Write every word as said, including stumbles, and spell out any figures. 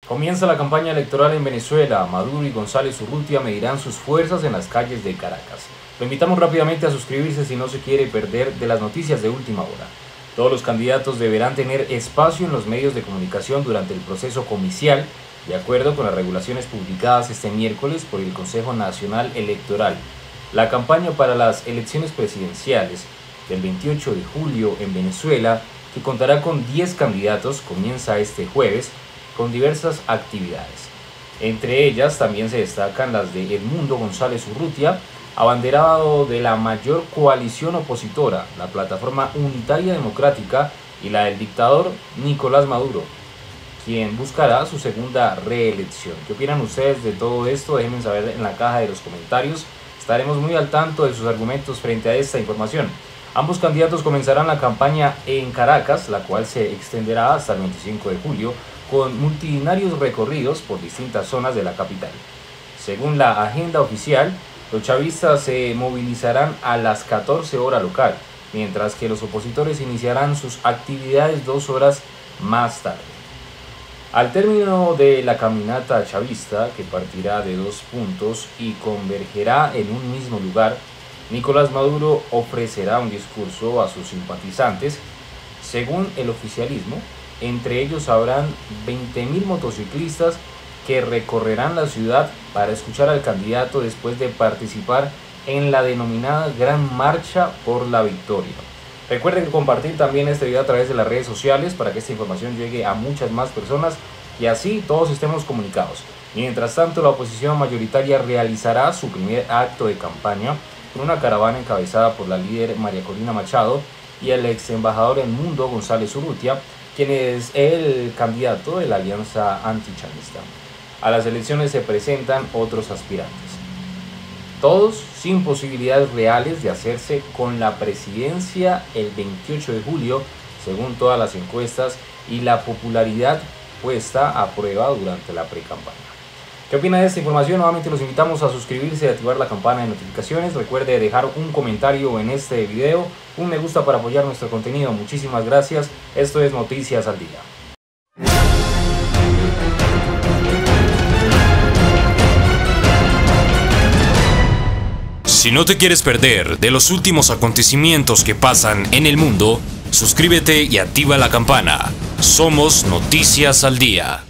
Comienza la campaña electoral en Venezuela. Maduro y González Urrutia medirán sus fuerzas en las calles de Caracas. Lo invitamos rápidamente a suscribirse si no se quiere perder de las noticias de última hora. Todos los candidatos deberán tener espacio en los medios de comunicación durante el proceso comicial, de acuerdo con las regulaciones publicadas este miércoles por el Consejo Nacional Electoral. La campaña para las elecciones presidenciales del veintiocho de julio en Venezuela, que contará con diez candidatos, comienza este jueves con diversas actividades. Entre ellas también se destacan las de Edmundo González Urrutia, abanderado de la mayor coalición opositora, la Plataforma Unitaria Democrática, y la del dictador Nicolás Maduro, quien buscará su segunda reelección. ¿Qué opinan ustedes de todo esto? Déjenme saber en la caja de los comentarios. Estaremos muy al tanto de sus argumentos frente a esta información. Ambos candidatos comenzarán la campaña en Caracas, la cual se extenderá hasta el veinticinco de julio, con multitudinarios recorridos por distintas zonas de la capital. Según la agenda oficial, los chavistas se movilizarán a las catorce horas local, mientras que los opositores iniciarán sus actividades dos horas más tarde. Al término de la caminata chavista, que partirá de dos puntos y convergerá en un mismo lugar, Nicolás Maduro ofrecerá un discurso a sus simpatizantes. Según el oficialismo, entre ellos habrán veinte mil motociclistas que recorrerán la ciudad para escuchar al candidato después de participar en la denominada Gran Marcha por la Victoria. Recuerden compartir también este video a través de las redes sociales para que esta información llegue a muchas más personas y así todos estemos comunicados. Mientras tanto, la oposición mayoritaria realizará su primer acto de campaña con una caravana encabezada por la líder María Corina Machado y el ex embajador Edmundo González Urrutia, quien es el candidato de la alianza antichavista. A las elecciones se presentan otros aspirantes, todos sin posibilidades reales de hacerse con la presidencia el veintiocho de julio, según todas las encuestas y la popularidad puesta a prueba durante la pre-campaña. ¿Qué opina de esta información? Nuevamente los invitamos a suscribirse y activar la campana de notificaciones. Recuerde dejar un comentario en este video, un me gusta para apoyar nuestro contenido. Muchísimas gracias. Esto es Noticias al Día. Si no te quieres perder de los últimos acontecimientos que pasan en el mundo, suscríbete y activa la campana. Somos Noticias al Día.